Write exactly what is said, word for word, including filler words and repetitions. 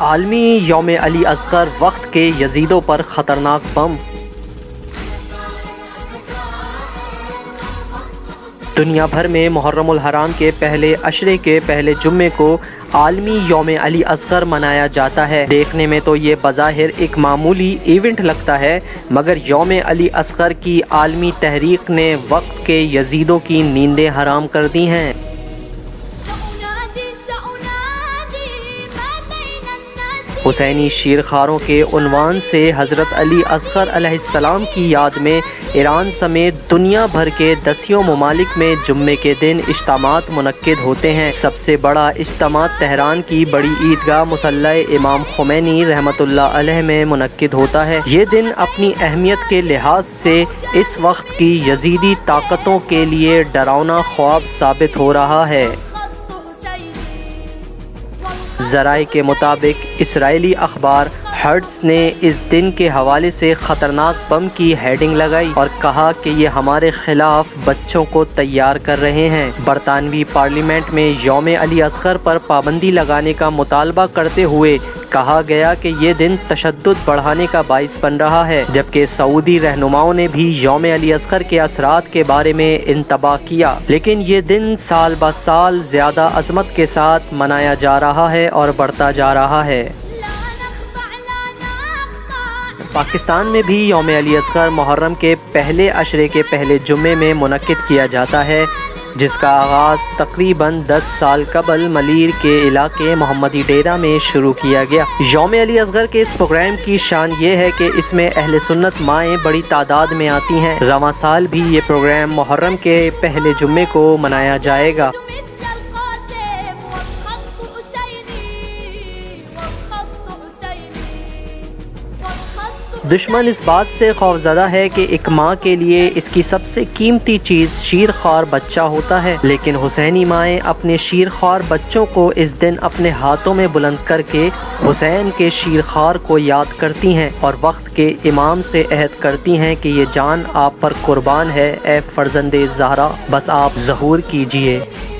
عالمی یوم علی اصغر وقت کے یزیدوں پر خطرناک بم۔ دنیا بھر میں محرم الحرام کے پہلے عشرے کے پہلے جمعے کو عالمی یوم علی اصغر منایا جاتا ہے۔ دیکھنے میں تو یہ بظاہر ایک معمولی ایونٹ لگتا ہے، مگر یوم علی اصغر کی عالمی تحریک نے وقت کے یزیدوں کی نیندیں حرام کر دی ہیں۔ حسینی شیرخواروں کے عنوان سے حضرت علی اصغر علیہ السلام کی یاد میں ایران سمیت دنیا بھر کے دسیوں ممالک میں جمعے کے دن اجتماعات منعقد ہوتے ہیں۔ سب سے بڑا اجتماع تہران کی بڑی عیدگاہ مصلی امام خمینی رحمۃ اللہ علیہ میں منعقد ہوتا ہے۔ یہ دن اپنی اہمیت کے لحاظ سے اس وقت کی یزیدی طاقتوں کے لیے ڈراونا خواب ثابت ہو رہا ہے۔ ذرائع کے مطابق اسرائیلی اخبار ہرٹز نے اس دن کے حوالے سے خطرناک بم کی ہیڈنگ لگائی اور کہا کہ یہ ہمارے خلاف بچوں کو تیار کر رہے ہیں۔ برطانوی پارلیمنٹ میں یوم علی اصغر پر پابندی لگانے کا مطالبہ کرتے ہوئے کہا گیا کہ یہ دن تشدد بڑھانے کا باعث بن رہا ہے، جبکہ سعودی رہنماؤں نے بھی یوم علی اصغر کے اثرات کے بارے میں انتباہ کیا، لیکن یہ دن سال بہ سال زیادہ عظمت کے ساتھ منایا جا رہا ہے اور بڑھتا جا رہا ہے۔ پاکستان میں بھی یوم علی اصغر محرم کے پہلے عشرے کے پہلے جمعے میں منعقد کیا جاتا ہے، جس کا آغاز تقریباً دس سال قبل ملیر کے علاقے محمدی ڈیرہ میں شروع کیا گیا۔ یوم علی اصغر کے اس پروگرام کی شان یہ ہے کہ اس میں اہل سنت مائیں بڑی تعداد میں آتی ہیں۔ رواں سال بھی یہ پروگرام محرم کے پہلے جمعے کو منایا جائے گا۔ دشمن اس بات سے خوفزدہ ہے کہ ایک ماں کے لیے اس کی سب سے قیمتی چیز شیرخوار بچہ ہوتا ہے، لیکن حسینی مائیں اپنے شیرخوار بچوں کو اس دن اپنے ہاتھوں میں بلند کر کے حسین کے شیرخوار کو یاد کرتی ہیں اور وقت کے امام سے عہد کرتی ہیں کہ یہ جان آپ پر قربان ہے، اے فرزند زہرا، بس آپ ظہور کیجئے۔